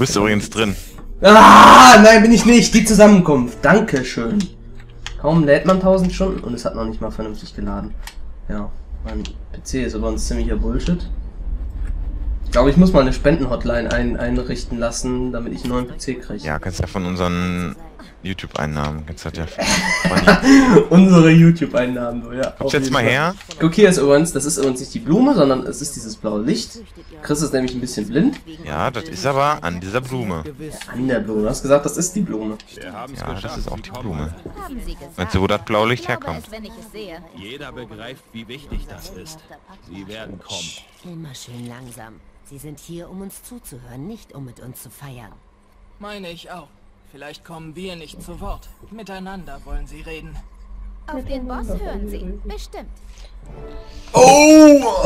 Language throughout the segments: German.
bist übrigens drin. Ah, nein, bin ich nicht. Die Zusammenkunft. Dankeschön. Kaum lädt man 1000 Stunden und es hat noch nicht mal vernünftig geladen. Ja, mein PC ist übrigens ziemlicher Bullshit. Ich glaube, ich muss mal eine Spendenhotline einrichten lassen, damit ich einen neuen PC kriege. Ja, kannst ja von unseren YouTube-Einnahmen. Kannst halt ja. Unsere YouTube-Einnahmen, so, ja. Kommst jetzt mal her? Guck, hier ist übrigens, das ist übrigens nicht die Blume, sondern es ist dieses blaue Licht. Chris ist nämlich ein bisschen blind. Ja, das ist aber an dieser Blume. An der Blume. Du hast gesagt, das ist die Blume. Ja, das ist auch die Blume. Weißt du, wo das Blaulicht herkommt? Jeder begreift, wie wichtig das ist. Sie werden kommen. Immer schön langsam. Sie sind hier, um uns zuzuhören, nicht um mit uns zu feiern. Meine ich auch. Vielleicht kommen wir nicht zu Wort. Miteinander wollen sie reden. Auf den Boss hören sie. Bestimmt. Oh!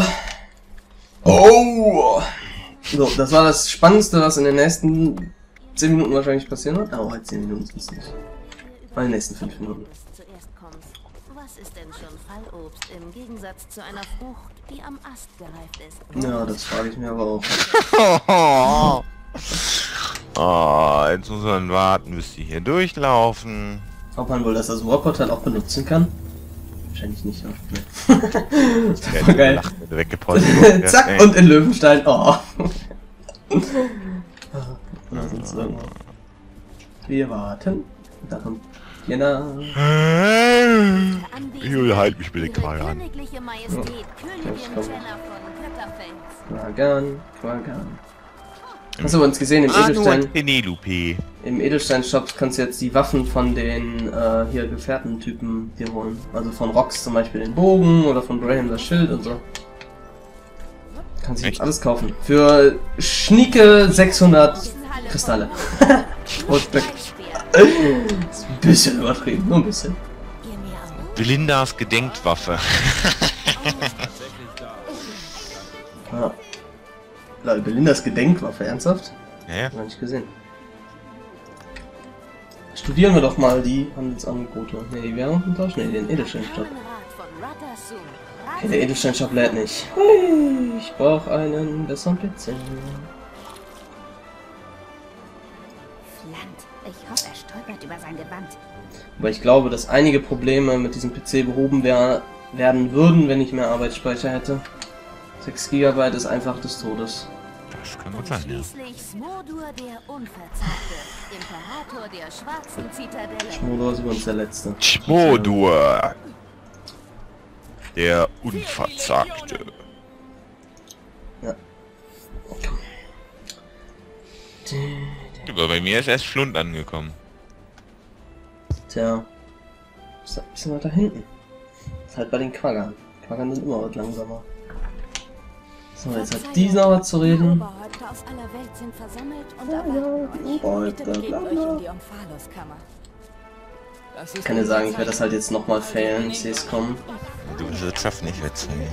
Oh! So, das war das Spannendste, was in den nächsten 10 Minuten wahrscheinlich passieren wird. Oh, 10 Minuten sind es nicht. Bei den nächsten 5 Minuten. Was ist denn schon Fallobst im Gegensatz zu einer Frucht, die am Ast gereift ist? Ja, das frage ich mir aber auch. Oh, jetzt muss man warten, bis die hier durchlaufen. Ob man wohl das Azure-Portal auch benutzen kann? Wahrscheinlich nicht. Ja. Das war geil. Zack, und in Löwenstein. Oh. Wir warten. Da kommt Jena. Jule, halt mich bitte gerade an. Quagan. Hast du uns gesehen im Edelstein-Shop kannst du jetzt die Waffen von den hier Gefährten-Typen dir holen. Also von Rox zum Beispiel den Bogen oder von Brahim das Schild und so. Kannst du jetzt alles kaufen. Für schnieke 600 Kristalle. Pro Stück. Ist ein bisschen übertrieben, nur ein bisschen. Belindas Gedenkwaffe. Ja. Belindas Gedenkwaffe, ernsthaft? Ja. Hab ich nicht gesehen. Studieren wir doch mal die Handelsangebote. Ne, die Währung tauschen? Ne, den Edelstein-Shop. Okay, der Edelstein-Shop lädt nicht. Hui, ich brauche einen besseren PC. Ich hoffe, er stolpert über sein Gewand. Aber ich glaube, dass einige Probleme mit diesem PC behoben werden würden, wenn ich mehr Arbeitsspeicher hätte. 6 GB ist einfach des Todes. Das kann gut sein, ja. Schmodur der Unverzagte, Imperator der schwarzen Zitadelle. Schmodur ist übrigens der letzte. Schmodur. Der Unverzagte. Ja. Aber bei mir ist erst Schlund angekommen. Tja. Ist ein bisschen weiter hinten. Ist halt bei den Quaggern. Quaggern sind immer was langsamer. So, jetzt hat die noch was zu reden. Aus aller Welt sind versammelt und erwarten euch. Bitte begebt euch in die Omphaloskammer. Ich kann dir sagen, ich werde das halt jetzt nochmal failen, ich sehe es kommen. Du wirst es schaffen, ich werde es fehlen.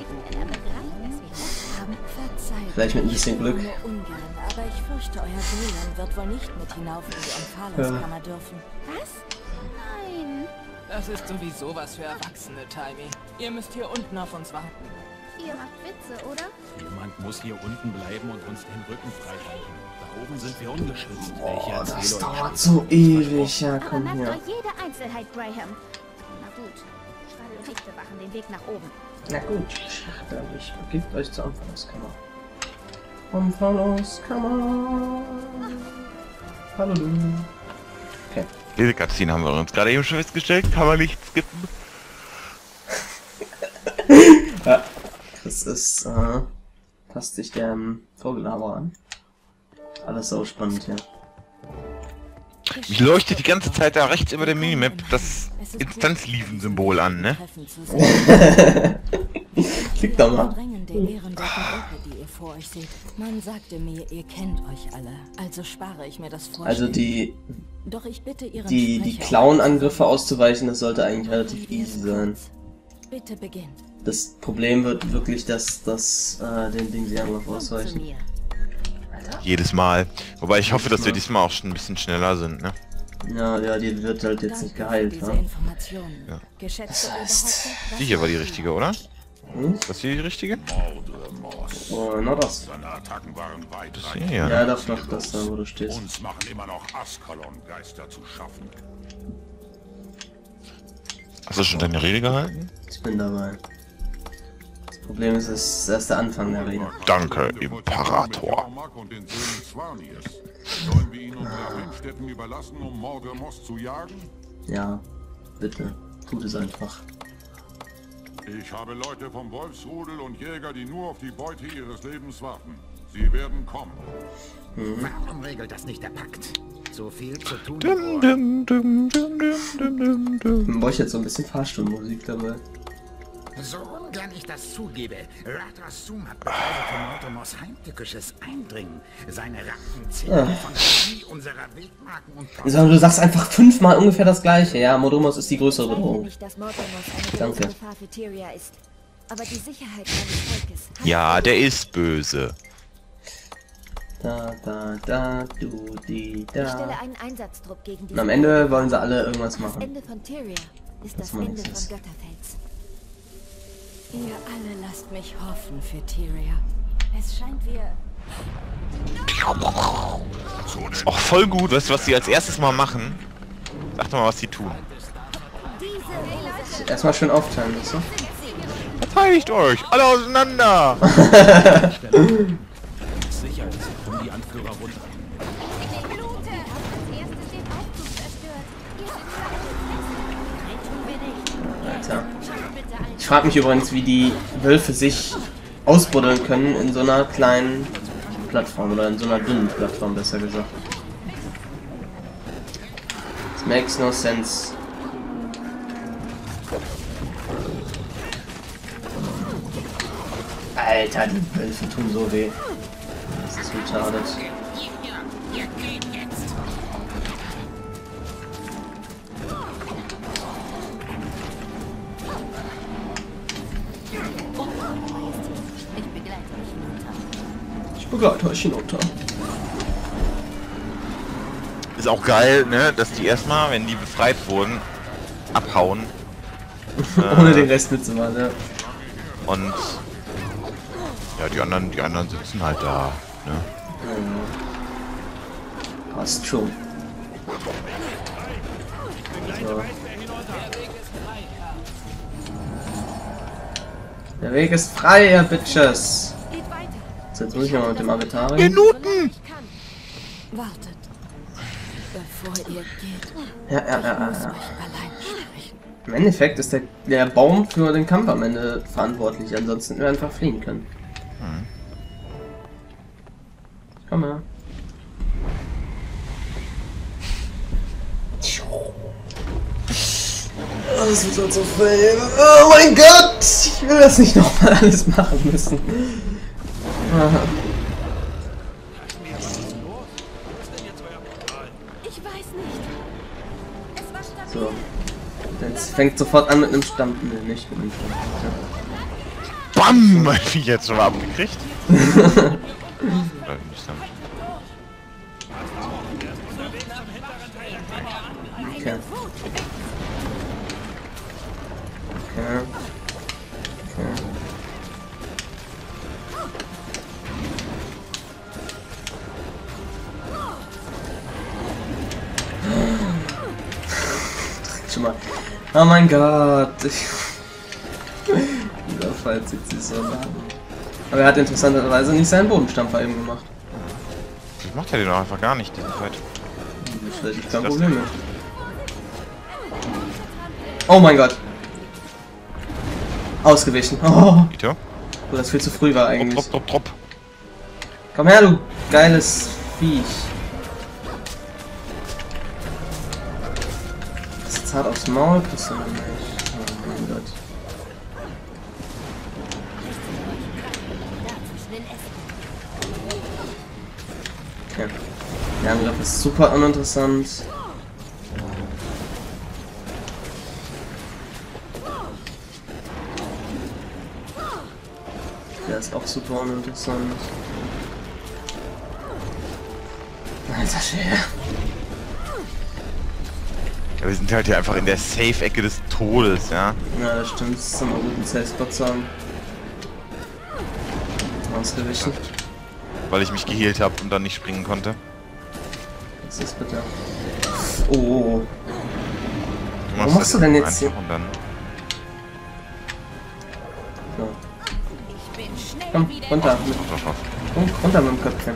Vielleicht mit ein bisschen Glück. Aber ich fürchte, euer Brilliant wird wohl nicht mit hinauf in die Omphaloskammer dürfen. Was? Nein. Das ist sowieso was für Erwachsene, Timey. Ihr müsst hier unten auf uns warten. Ihr macht Witze, oder? Jemand muss hier unten bleiben und uns den Rücken frei halten. Da oben sind wir ungeschützt. Oh, das dauert so ewig. Ja, komm Aber hier. merkt euch jede Einzelheit, Graham. Na gut. Schwadelrichte wachen den Weg nach oben. Na gut, Schachterlich. Begebt euch zur Anfallungskammer. Anfallungskammer. Hallo du. Okay. Diese Cutscene haben wir uns gerade eben schon festgestellt. Kann man nicht skippen. Ja. Das ist, passt sich dem Vorgelaber an. Alles so spannend hier. Mich leuchtet die ganze Zeit da rechts über der Minimap das Instanzliefen-Symbol an, ne? Klick da mal. Man sagte mir, ihr kennt euch alle, also spare ich mir das Vorstellen. Also die Doch ich bitte Ihren die Clown-Angriffe auszuweichen, das sollte eigentlich relativ easy sein. Bitte beginn. Das Problem wird wirklich, dass den Ding sie Angriff ausweichen. Alter. Jedes Mal. Wobei ich hoffe, dass wir diesmal auch schon ein bisschen schneller sind, ne? Ja, die wird halt jetzt nicht geheilt, diese ja. Informationen. Ja. Geschätzte Das heißt, Oberhaupt, Die hier war die richtige, oder? Hm? Ist das hier die richtige? Oh, na das. Seine Attacken waren weitreichend. Ja, das macht das da, wo du stehst. Uns machen immer noch Askalon-Geister zu schaffen. Hast du schon deine Rede gehalten? Ich bin dabei. Das Problem ist, es ist erst der Anfang der Rede. Danke, Imperator. Sollen wir ihn unsere Heimstätten überlassen, um Morgamos zu jagen? Ja, bitte. Tut es einfach. Ich habe Leute vom Wolfsrudel und Jäger, die nur auf die Beute ihres Lebens warten. Sie werden kommen. Warum regelt das nicht der Pakt? So viel zu tun. Brauche ich jetzt so ein bisschen Fahrstuhlmusik dabei. So ungern ich das zugebe, Radrasum hat Beweise für Morgamos heimtückisches Eindringen. Seine Ratten zählen von der Knie unserer Wegmarken und Also, du sagst einfach 5-mal ungefähr das gleiche. Ja, Modromos ist die größere Bedrohung. Danke. Aber die Sicherheit meines Volkes. Ja, der ist böse. Da, du, die, Ich stelle da. einen Einsatztrupp gegen die. Und am Ende wollen sie alle irgendwas Das machen. Ende von Tyria ist Das das macht Ende von nichts. Götterfels. Ihr alle lasst mich hoffen für Tyria. Es scheint wir. Ist auch voll gut, weißt du, was sie als erstes mal machen? Sag doch mal, was sie tun. Erstmal schön aufteilen, weißt du? Verteidigt euch! Alle auseinander! Sicher, sie kommen die Anführer runter. Alter. Ich frage mich übrigens, wie die Wölfe sich ausbuddeln können in so einer kleinen Plattform oder in so einer dünnen Plattform, besser gesagt. It makes no sense. Alter, die Wölfe tun so weh. Das ist retarded. Ich begleite euch hinunter. Ist auch geil, ne, dass die erstmal, wenn die befreit wurden, abhauen. Ohne den Rest mitzumachen, ja. Und ja, die anderen sitzen halt da, ne? Passt schon. So. Der Weg ist frei, ihr Bitches. So, jetzt muss ich mal mit dem Avatari. Minuten! Wartet, bevor ihr geht. Ja. Euch allein sprechen. Im Endeffekt ist der Baum für den Kampf am Ende verantwortlich, ansonsten wir einfach fliehen können. Komm mal. Das wird so fail. Oh mein Gott! Ich will das nicht nochmal alles machen müssen. Aha. Ich weiß nicht. Es war stabil. So. Jetzt fängt sofort an mit einem Stamm. Ne, nicht mit einem Stamm. BAM! Hab ich jetzt schon mal abgekriegt? Okay. Okay. Schon mal. Oh mein Gott. Dieser Fall zieht sich so lang. Aber er hat interessanterweise nicht seinen Bodenstampfer eben gemacht. Ich mach ja den doch einfach gar nicht, diesen Fight. Das ist kein Problem mehr. Oh mein Gott. Ausgewichen. Oh. Vito? Wo das viel zu früh war eigentlich. Trop. Komm her, du geiles Viech. Das ist zart aufs Maul, kriegst du noch nicht. Oh mein Gott. Okay. Der Angriff ist super uninteressant. Der ist auch super uninteressant. Alter Schwede. Ja, wir sind halt hier einfach in der Safe-Ecke des Todes, ja? Ja, das stimmt. Das ist immer gut, einen Safe-Spot zu haben. Oh ausgewichen. Weil ich mich geheilt habe und dann nicht springen konnte. Was ist bitte? Oh. Was machst du denn jetzt hier? Und dann So. Komm, runter. Runter mit dem Köpfchen.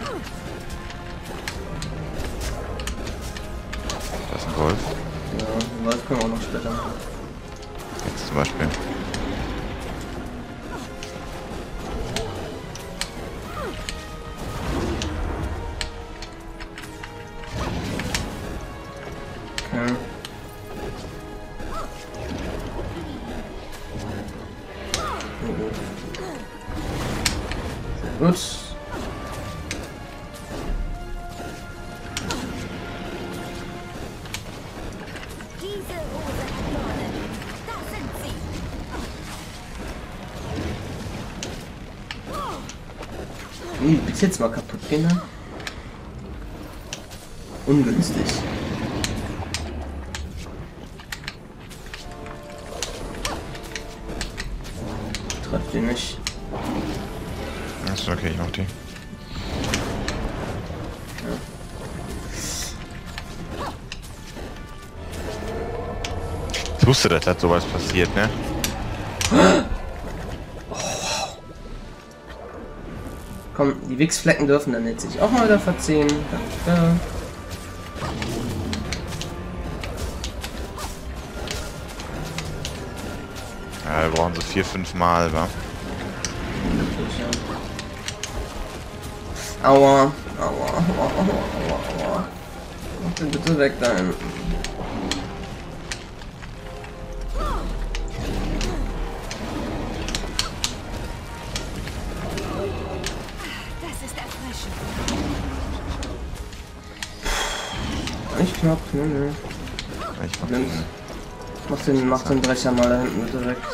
Das ist ein Wolf. Ja, den Wolf können wir auch noch später machen. Jetzt zum Beispiel. Okay. Sehr gut. Bis jetzt mal kaputt gehen dann? Ungünstig. Trefft den nicht. Das ist okay, ich mach die. Ich wusste, dass das sowas passiert, ne? Komm, die Wichsflecken dürfen dann jetzt sich auch mal wieder verziehen. Danke. Ja, wir brauchen so 4-5 Mal, wa? Aua, aua, aua, aua, aua. Mach den bitte weg da hinten. Nicht knapp, ne. Ich mach den Brecher mal da hinten bitte weg.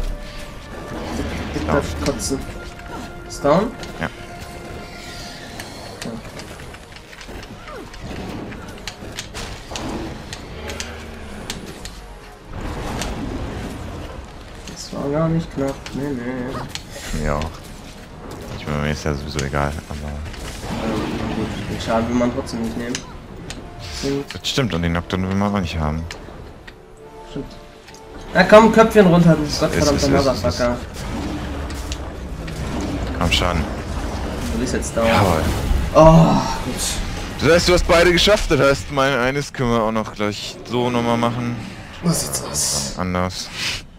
Ich darf kotzen. Ist down? Ja. Okay. Das war gar nicht knapp, ne. Ja. Ich meine, mir ist ja sowieso egal, aber... Gut, den Schaden will man trotzdem nicht nehmen. Das stimmt, und den Knockdown will man auch nicht haben. Stimmt. Na komm, Köpfchen runter, du gottverdammter Motherfucker. Komm schon. Du bist jetzt down. Jawohl. Oh, gut. Das heißt, du hast beide geschafft, das heißt, mein eines können wir auch noch gleich so nochmal machen. Was sieht's aus? Anders.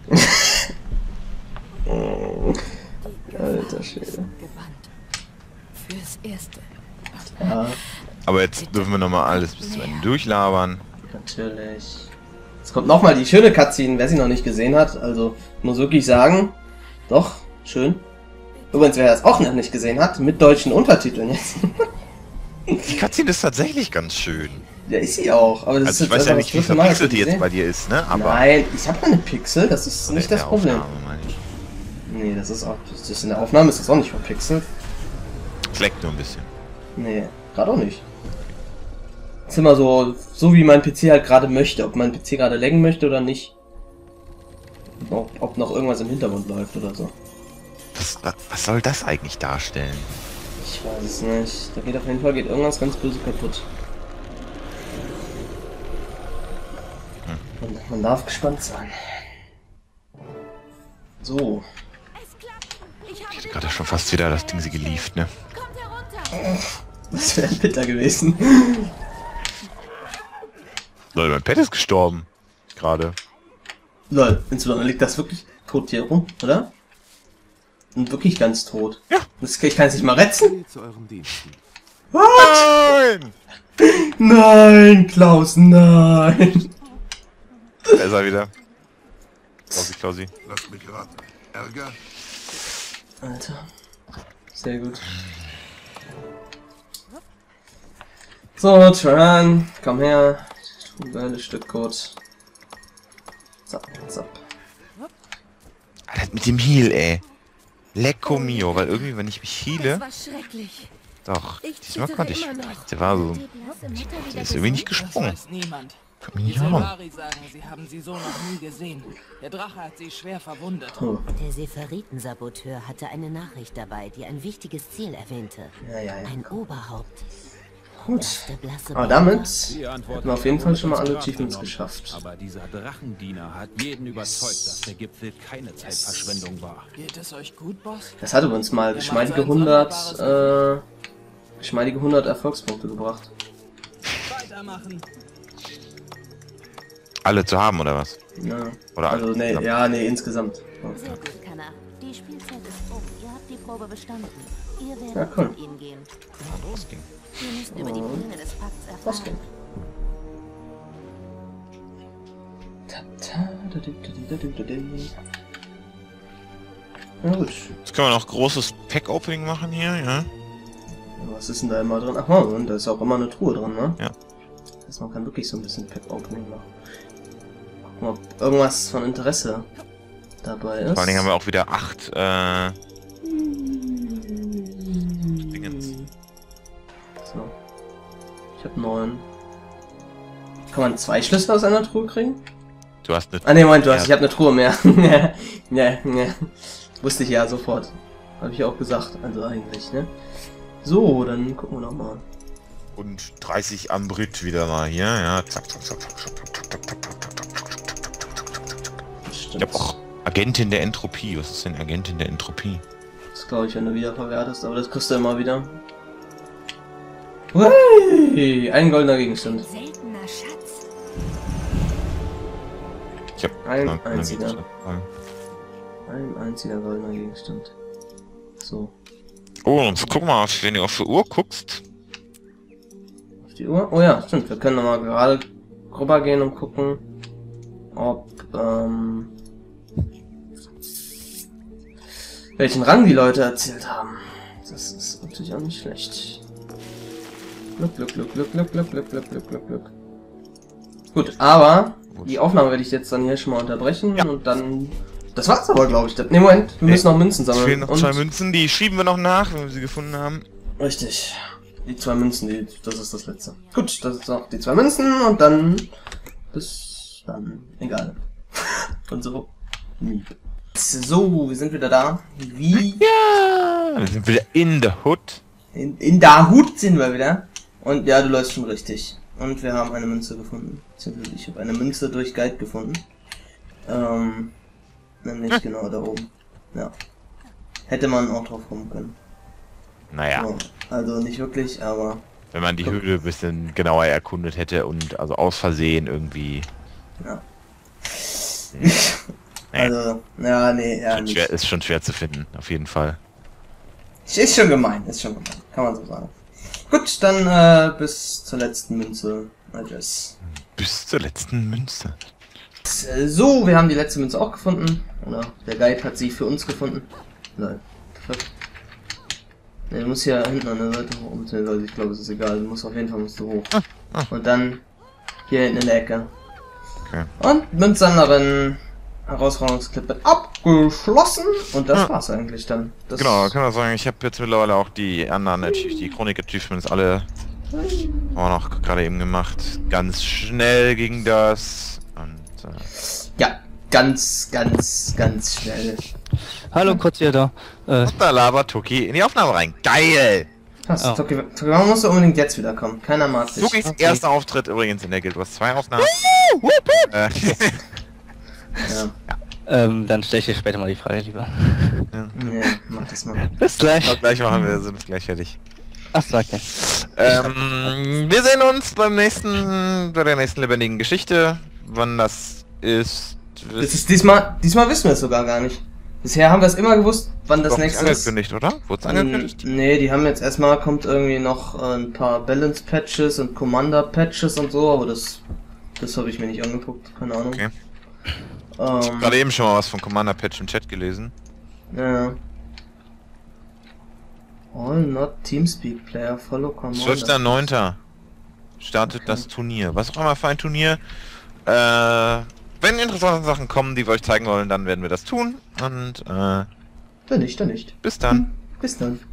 Oh. Alter Schwede. Fürs Erste. Ja, Aber jetzt dürfen wir nochmal alles bis zum Ende durchlabern. natürlich. Jetzt kommt nochmal die schöne Cutscene, wer sie noch nicht gesehen hat. Also, muss wirklich sagen, doch, schön. Übrigens, wer das auch noch nicht gesehen hat, mit deutschen Untertiteln jetzt. Die Cutscene ist tatsächlich ganz schön. Ja, ist sie auch. Aber das Also ich ist weiß ja nicht, wie verpixelt die jetzt gesehen. bei dir ist, ne? Aber Nein, ich habe keine Pixel, das ist nicht das Problem. Aufnahme, meine ich. Nee, das ist auch. Das ist in der Aufnahme ist das auch nicht verpixelt. Es leckt nur ein bisschen. Nee, gerade auch nicht. Ist immer so wie mein PC halt gerade möchte, ob mein PC gerade laggen möchte oder nicht. Ob noch irgendwas im Hintergrund läuft oder so. Was soll das eigentlich darstellen? Ich weiß es nicht. Da geht auf jeden Fall irgendwas ganz böse kaputt. Und man darf gespannt sein. So. Ich hätte gerade schon fast wieder das Ding sie gelieft, ne? Das wäre bitter gewesen. Leute, mein Pet ist gestorben. Gerade. Lol, insbesondere liegt das wirklich tot hier rum, oder? Und wirklich ganz tot. Ja. Ich kann es nicht mal retten. Zu euren Diensten. Nein! Nein, Klaus, nein. Da ist er wieder. Klausi. Lasst mich raten. Ärger? Alter. Sehr gut. So, Tran, komm her. Du geiles Stück Code. Zapp, zapp. Alter, mit dem Heal, ey. Lecco mio, weil irgendwie, wenn ich mich heale... Das war schrecklich. Doch, Ich diesmal zittere konnte ich... immer noch. Der war so... Die blasse Mutter Der wieder ist irgendwie nicht Das gesprungen. weiß niemand. Die Silvari sagen, sie haben sie so noch nie gesehen. Der Drache hat sie schwer verwundet. Der Sephiriten-Saboteur hatte eine Nachricht dabei, die ein wichtiges Ziel erwähnte. Ja. Ein Oberhaupt. Gut. Aber damit hätten wir auf jeden Fall schon mal alle Achievements geschafft. Aber dieser Drachendiener hat jeden überzeugt, dass der Gipfel keine Zeitverschwendung war. Geht es euch gut, Boss? Das hat uns mal geschmeidige 100 Erfolgspunkte gebracht. Weitermachen. Alle zu haben, oder was? Ja. Oder also, alle? nee, insgesamt. Sehr gut, Kanna. Die Spielzeit ist um. Ihr habt die Probe bestanden. Ihr werdet Ja, cool. mit ihm gehen. Losging. Ihr müsst über die Pläne des Pakts Was erfahren. Na gut. Jetzt können wir noch großes Pack-Opening machen hier, ja? Was ist denn da immer drin? Ach, und da ist auch immer eine Truhe drin, ne? Ja. Das heißt, man kann wirklich so ein bisschen Pack-Opening machen. Gucken, ob irgendwas von Interesse dabei ist. Vor allen Dingen haben wir auch wieder 8, Dingens. So. Ich habe 9. Kann man 2 Schlüssel aus einer Truhe kriegen? Du hast eine... Ah ne, Moment, ich habe eine Truhe mehr. ja. Wusste ich ja sofort. Habe ich auch gesagt, also eigentlich, ne? So, dann gucken wir noch mal. Und 30 Ambrit wieder mal hier, ja. Zack. Ich hab auch Agentin der Entropie. Was ist denn Agentin der Entropie? Das glaube ich, wenn du wiederverwertest, aber das kriegst du immer wieder. Hui, ein goldener Gegenstand. Seltener Schatz. Ich hab Ein einziger. Ein einziger goldener Gegenstand. So. Oh, und guck mal, wenn du auf die Uhr guckst. Auf die Uhr? Oh ja, stimmt. Wir können nochmal gerade rüber gehen und gucken, ob, welchen Rang die Leute erzielt haben. Das ist natürlich auch nicht schlecht. Glück. Gut, aber die Aufnahme werde ich jetzt dann hier schon mal unterbrechen und dann... Das war's aber, glaube ich. Ne, Moment, wir müssen noch Münzen sammeln. Es fehlen noch 2 Münzen, die schieben wir noch nach, wenn wir sie gefunden haben. Richtig. Die 2 Münzen, das ist das letzte. Gut, das ist noch die 2 Münzen und dann... Bis dann. Egal. Und so. So, wir sind wieder da. Wie? Ja! Wir sind wieder in the Hood. In der Hut sind wir wieder. Und ja, du läufst schon richtig. Und wir haben eine Münze gefunden. Ich habe eine Münze durch Guide gefunden. Nämlich genau da oben. Ja. Hätte man auch drauf kommen können. Naja. So, also nicht wirklich, aber... Wenn man die Höhle ein bisschen genauer erkundet hätte und also aus Versehen irgendwie... Ja. Also, ja, nee, ja, nicht. Ist schon schwer zu finden, auf jeden Fall. Ist schon gemein, kann man so sagen. Gut, dann bis zur letzten Münze. Adress. Bis zur letzten Münze. So, wir haben die letzte Münze auch gefunden. Oder der Guide hat sie für uns gefunden. Nein. Ne, du musst hier hinten an der Seite hoch, beziehungsweise ich glaube, es ist egal. Du musst auf jeden Fall hoch. Und dann hier hinten in der Ecke. Okay. Und Münzsammlerin. Herausforderungsclip wird abgeschlossen. Und das war's eigentlich dann. Das genau, können wir sagen, ich habe jetzt mittlerweile auch die anderen die Chronik-Achievements alle haben wir noch gerade eben gemacht. Ganz schnell ging das. Und, ja, ganz schnell. Hallo, kurz wieder da. Und da labert Tuki in die Aufnahme rein. Geil! Passt, Tuki, warum musst du unbedingt jetzt wiederkommen? Keiner mag dich. Tukis erster Auftritt übrigens in der Guild Wars 2 Aufnahme. Dann stelle ich dir später mal die Frage lieber. Nee, mach das mal. Bis gleich. Gleich machen wir, sind gleich fertig. Achso, okay. Wir sehen uns bei der nächsten lebendigen Geschichte. Wann das ist... Das ist diesmal wissen wir es sogar gar nicht. Bisher haben wir es immer gewusst, wann das nächste ist. Angekündigt, oder? Wurde es angekündigt? Nee, die haben jetzt erstmal, kommt irgendwie noch ein paar Balance-Patches und Commander-Patches und so, aber das habe ich mir nicht angeguckt, keine Ahnung. Okay. Ich hab gerade eben schon mal was von Commander-Patch im Chat gelesen. Ja. All not Teamspeak Player follow Commander. 12.09. startet das Turnier. Was auch immer für ein Turnier. Wenn interessante Sachen kommen, die wir euch zeigen wollen, dann werden wir das tun. Und Wenn nicht, dann nicht. Bis dann. Bis dann.